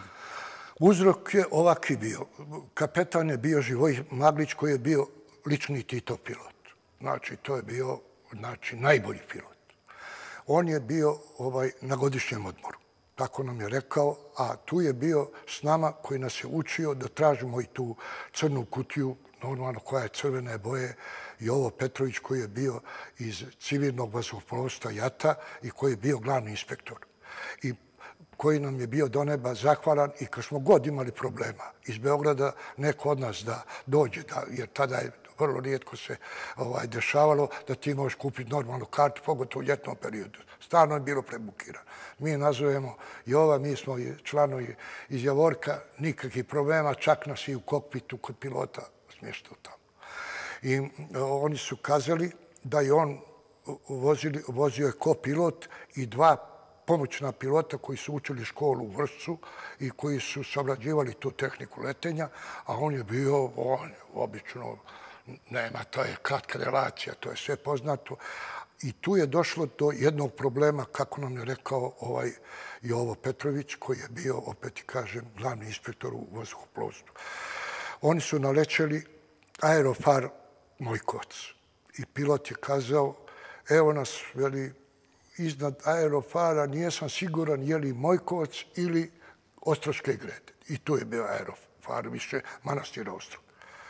Uzrok je ovakvi bio. Kapetan je bio Živojin Maglić koji je bio lični Titov pilot. Znači, to je bio najbolji pilot. On je bio na godišnjem odmoru. Tako nam je rekao, a tu je bio s nama koji nas je učio da tražimo i tu crnu kutiju, normalno koja je crvene boje, Jovo Petrović koji je bio iz civilnog vazduhoplovstva JAT-a i koji je bio glavni inspektor. I koji nam je bio do neba zahvalan i kad smo god imali problema iz Beograda, neko od nas da dođe, jer tada je vrlo rijetko se dešavalo da ti možeš kupiti normalnu kartu, pogotovo u ljetnom periodu. Stvarno je bilo prebukirano. Mi nazovemo Jova, mi smo članovi iz Javorka, nikakvih problema, čak nas i u kokpitu kod pilota smještao tamo. I oni su kazali da je on vozio je kopilot i dva pomoćna pilota koji su učili školu u Vršcu i koji su savlađivali tu tehniku letenja, a on je bio, on je obično, nema, to je kratka relacija, to je sve poznato. I tu je došlo do jednog problema, kako nam je rekao ovaj Jovo Petrović, koji je bio, opet i kažem, glavni inspektor u vazduhoplovstvu. Oni su nalećeli aerofar Mojkovac. I pilot je kazao, evo nas, veli, iznad aerofara, nijesam siguran je li Mojkovac ili Ostroške Grede. I tu je bio aerofar, više Manastira Ostrog.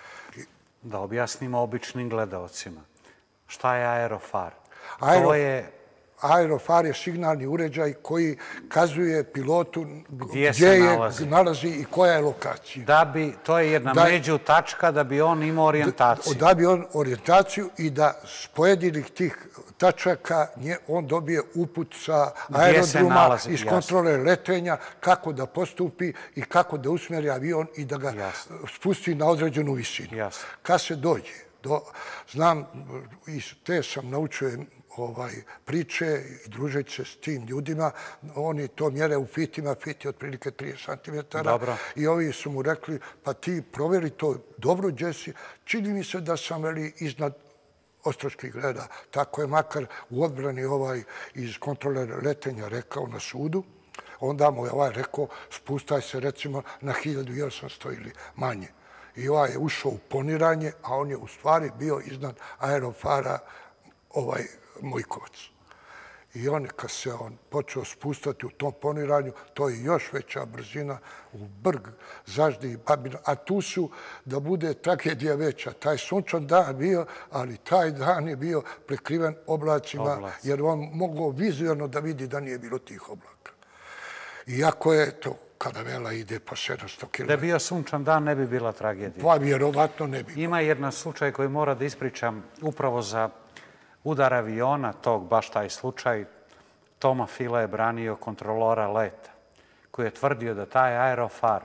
Da objasnimo običnim gledalcima. Šta je aerofar? To je... Aerofar je signalni uređaj koji kazuje pilotu gdje je nalazi i koja je lokacija. Da bi, to je jedna među tačka da bi on imao orijentaciju. Da bi on orijentaciju i da s pojedinih tih tačaka on dobije uput sa aerodroma iz kontrole letenja kako da postupi i kako da usmjeri avion i da ga spusti na određenu visinu. Kad se dođe, znam, i te sam naučio priče i družeći se s tim ljudima. Oni to mjere u fitima, fit je otprilike trideset centimetara. I ovi su mu rekli, pa ti provjeri to dobro, Jesse. Čini mi se da sam veli iznad Ostroških Greda. Tako je makar u odbrani ovaj iz kontrole letenja rekao na sudu. Onda mu je ovaj rekao, spustaj se recimo na hiljadu i osamsto ili manje. I ovaj je ušao u poniranje, a on je u stvari bio iznad aerofara ovaj Mojkovac. I on, kad se on počeo spustati u tom poniranju, to je još veća brzina u Brg, Zaždi, Babina. A tu su, da bude tragedija veća, taj sunčan dan bio, ali taj dan je bio prekriven oblacima, jer on mogao vizualno da vidi da nije bilo tih oblaka. Iako je to, kada vela ide po sedamsto kilometara. Da je bio sunčan dan, ne bi bila tragedija. Pa vjerovatno ne bi. Ima jedan slučaj koji mora da ispričam upravo za udar aviona, tog, baš taj slučaj. Toma Fila je branio kontrolora leta, koji je tvrdio da taj aerofar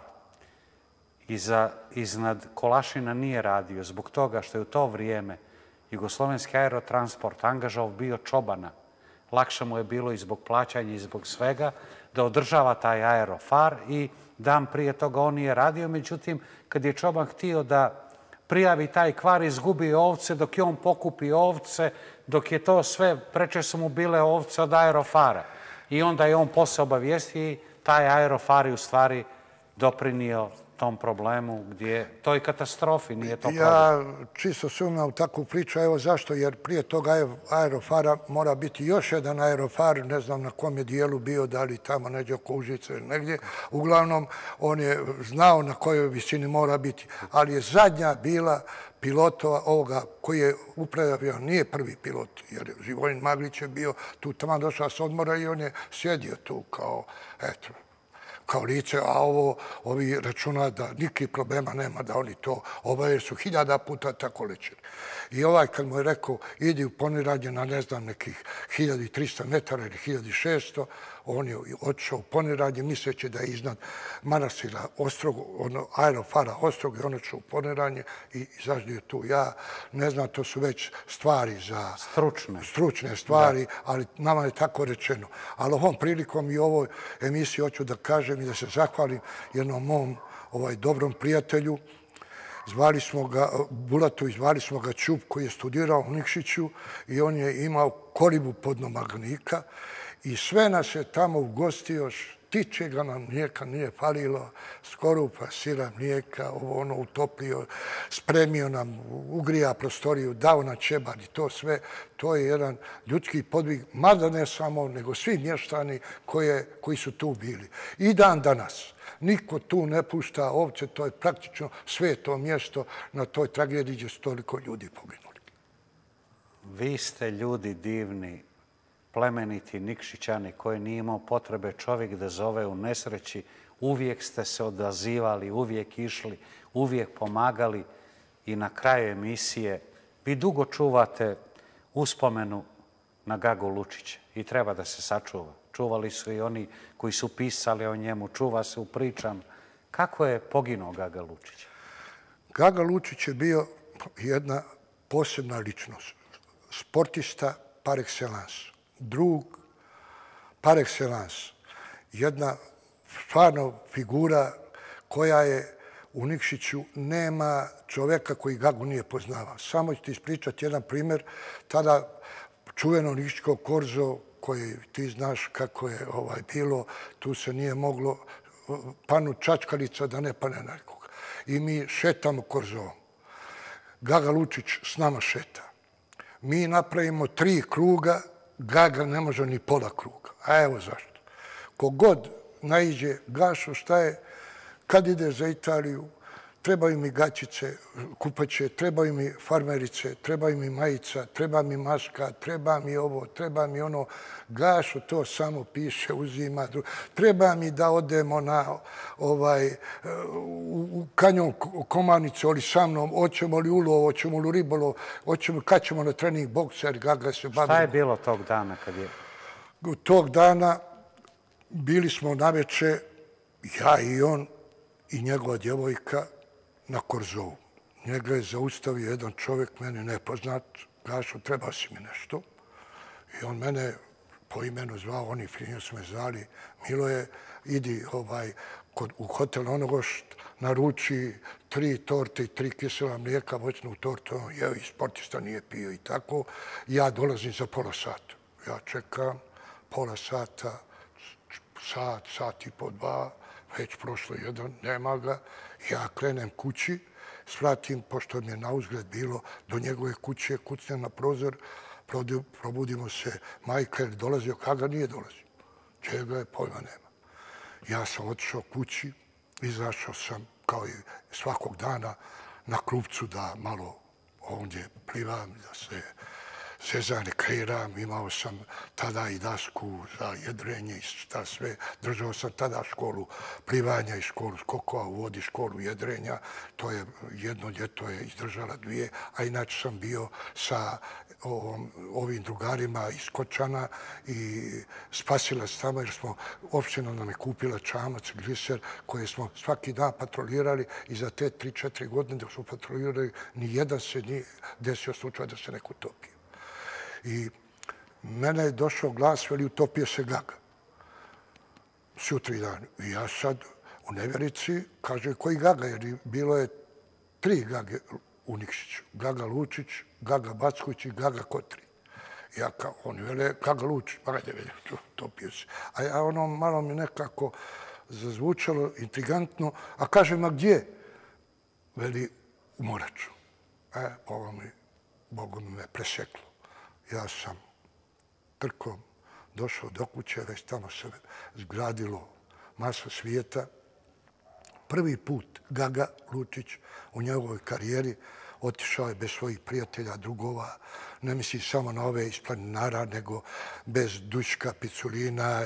iznad Kolašina nije radio zbog toga što je u to vrijeme Jugoslovenski aerotransport angažao bio čobana, lakše mu je bilo i zbog plaćanja i zbog svega, da održava taj aerofar i dan prije toga on nije radio. Međutim, kad je čoban htio da prijavi taj kvar, izgubi ovce, dok je on pokupi ovce, dok je to sve, preče su mu bile ovce od aerofara. I onda je on posle obavijestio i taj aerofar je u stvari doprinio tom problemu, gdje toj katastrofi, nije to problem. Ja čisto sumnjam u takvu priču, evo zašto, jer prije toga aerofara mora biti još jedan aerofar, ne znam na kom je dijelu bio, da li tamo neđe oko Užice ili negdje. Uglavnom, on je znao na kojoj visini mora biti, ali je zadnja bila pilotova ovoga koji je upravljao, nije prvi pilot, jer Živojin Maglić je bio tu tamo došao s odmora i on je sjedio tu kao, eto, kao lice, a ovo, ovi računa da nikakvih problema nema, da oni to obave su hiljada puta tako lečeni. I ovaj kad mu je rekao, idi u poniranje na, ne znam, nekih hiljadu trista metara ili hiljadu šesto, on je otišao u poniranje, misleći da je iznad manastira Ostrogu, ono, aerofara Ostrogu, i on otišao u poniranje i zaždio tu. Ja ne znam, to su već stvari za... Stručne. Stručne stvari, ali nama je tako rečeno. Ali ovom prilikom i ovoj emisiji hoću da kažem i da se zahvalim jednom mom ovaj, dobrom prijatelju. Zvali smo ga, Bulatu, i zvali smo ga Čup, koji je studirao u Nikšiću i on je imao kolibu podnomagnika i sve nas je tamo ugostio, tiče ga nam mlijeka nije falilo, skorupa, sira, mlijeka, ovo ono utopio, spremio nam, ugrija prostoriju, dao na čebar i to sve. To je jedan ljudski podvig, mada ne samo, nego svi mještani koje, koji su tu bili. I dan danas. Niko tu ne pušta ovce, to je praktično sve to mjesto na toj tragediji gdje su toliko ljudi poginuli. Vi ste ljudi divni, plemeniti Nikšićani koji nije imao potrebe čovjek da zove u nesreći. Uvijek ste se odazivali, uvijek išli, uvijek pomagali i na kraju emisije vi dugo čuvate uspomenu na Gagu Lučića i treba da se sačuva. Čuvali su i oni koji su pisali o njemu, čuva se u pričama. Kako je poginuo Gaga Lučić? Gaga Lučić je bio jedna posebna ličnost. Sportista par excellence. Drug par excellence. Jedna stvarno figura koja je u Nikšiću, nema čovjeka koji Gagu nije poznavao. Samo ću ti ispričati jedan primjer. Tada čuveno Nikšićko korzo, koje ti znaš kako je ovaj bilo, tu se nije moglo panu čačkalica da ne pane na nekoga. I mi šetamo korzovom. Gaga Lučić s nama šeta. Mi napravimo tri kruga, Gaga ne može ni pola kruga. A evo zašto. Kogod naiđe, Gašo, šta je, kad ide za Italiju, trebaju mi gaćice, kupaće, trebaju mi farmerice, trebaju mi majica, treba mi maska, treba mi ovo, treba mi ono. Gašo to samo piše, uzima. Treba mi da odemo na ovaj, u kanjon Komanicu, ali sa mnom, hoćemo li ulov, hoćemo li ribolov, hoćemo, kad ćemo na trening boksa, jer Gaga se bavimo. Šta je bilo tog dana kad je? Tog dana bili smo naveče, ja i on i njegova djevojka, na korzovu. Njega je zaustavio jedan čovjek, meni nepoznat, Gašo, treba si mi nešto. I on mene po imenu zvao, oni finio su me zvali, Miloje, idi ovaj, kod, u hotel Onogošt, naruči tri torte i tri kisela mlijeka, voćnu tortu, on jeo i sportista nije pio i tako. Ja dolazim za pola sata. Ja čekam pola sata, sat, sat i po dva, već prošlo jedan, nema ga. Ja krenem kući, svratim, pošto mi je na uzgled bilo, do njegove kuće, kucnem na prozor, probudimo se, majka je dolazio, kada nije dolazio. Čega je, pojma nema. Ja sam otišao kući, izašao sam, kao i svakog dana, na klupcu da malo ovdje plivam, da se zezane kreiram. Imao sam tada i dasku za jedrenje i šta sve. Držao sam tada školu plivanja i školu skokova u vodi, školu jedrenja. To je jedno ljeto je izdržala dvije, a inače sam bio sa ovom, ovim drugarima iz Kočana i Spasilac tamo, jer smo, opština nam je kupila čamac, gliser, koje smo svaki dan patrolirali i za te tri, četiri godine dok smo patrolirali, ni jedan se nije desio slučaj da se neko topio. I mene je došao glas, veli, utopio se Gaga. Sutri dan. I ja sad u nevjerici, kaže, koji Gaga? Jer bilo je tri Gage u Nikšiću. Gaga Lučić, Gaga Backović i Gaga Kotri. Ja kao, oni vele, Gaga Lučić, pa gajde, veli, utopio se. A ja ono malo mi nekako zazvučalo intrigantno, a kažem, a gdje? Veli, u Moraču. E, ovo mi, Bogom me preseklo. Ja sam trkom došao do kuće, već tamo se zgradilo masa svijeta. Prvi put Gaga Lučić u njegovoj karijeri otišao je bez svojih prijatelja, drugova, ne misli samo na ove iz planinara, nego bez Duška Piculina,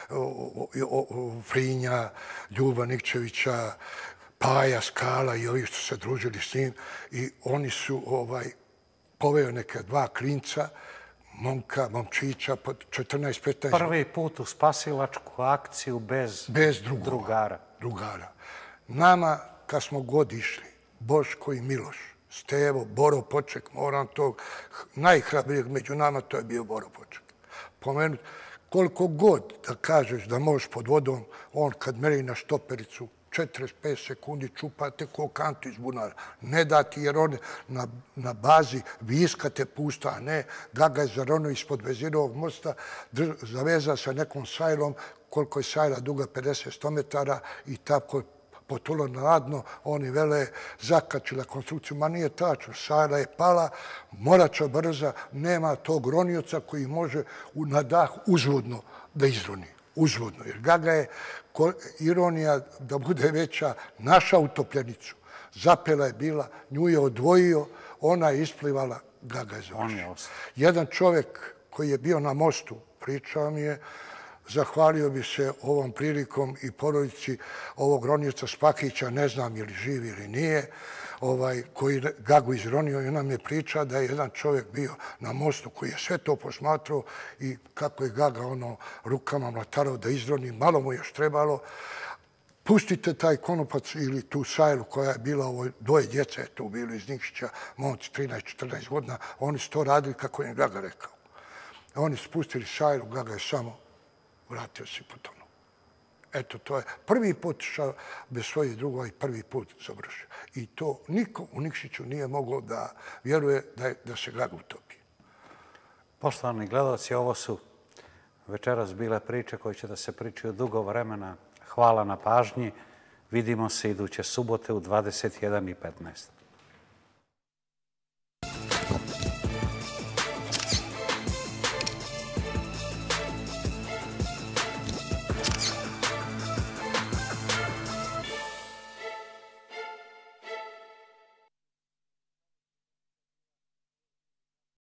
Frinja, Ljuba Nikčevića, Paja, Skala i ovi što se družili s njim. I oni su ovaj, poveo neke dva klinca, momka, momčića, pod četrnaest petnaest. Prvi put u spasilačku akciju bez, bez drugova, drugara. drugara. Nama, kad smo god išli, Boško i Miloš, Stevo, Boro Poček, moram tog najhrabrijeg među nama, to je bio Boro Poček. Pomenut, koliko god da kažeš da možeš pod vodom, on kad meri na štopericu, četrdeset pet sekundi čupate ko kantu iz bunara. Ne dati jer on na, na bazi viska te pušta, a ne Gaga je zaronuo ispod Vezirovog mosta, drž, zaveza sa nekom sajlom, koliko je sajla duga pedeset sto metara i tako potulo na dno, oni vele zakačila konstrukciju, ma nije tačno, sajla je pala, Morača brza, nema tog ronioca koji može na dah uzvodno da izroni. Uzvodno, jer Gaga je, ironija da bude veća, naša utopljenicu. Zapela je bila, nju je odvojio, ona je isplivala, Gaga je završio. Jedan čovjek koji je bio na mostu, pričao mi je, zahvalio bi se ovom prilikom i porodici ovog ronioca Spakića, ne znam je li živ ili nije, ovaj, koji Gagu izronio i ona mi je priča da je jedan čovjek bio na mostu koji je sve to posmatrao i kako je Gaga ono rukama mlatarao da izroni, malo mu još trebalo. Pustite taj konopac ili tu sajlu koja je bila, ovo dvoje djece je tu bilo iz Nikšića, momci trinaest četrnaest godina, oni su to radili kako je Gaga rekao. Oni su pustili sajlu, Gaga je samo vratio se po tonu. Eto, to je prvi put šao bez svojih drugova i prvi put završio. I to niko u Nikšiću nije mogao da vjeruje da, je, da se Gaga utopi. Poštovani gledalci, ovo su večeras bile priče koje će da se pričaju dugo vremena. Hvala na pažnji. Vidimo se iduće subote u dvadeset jedan i petnaest.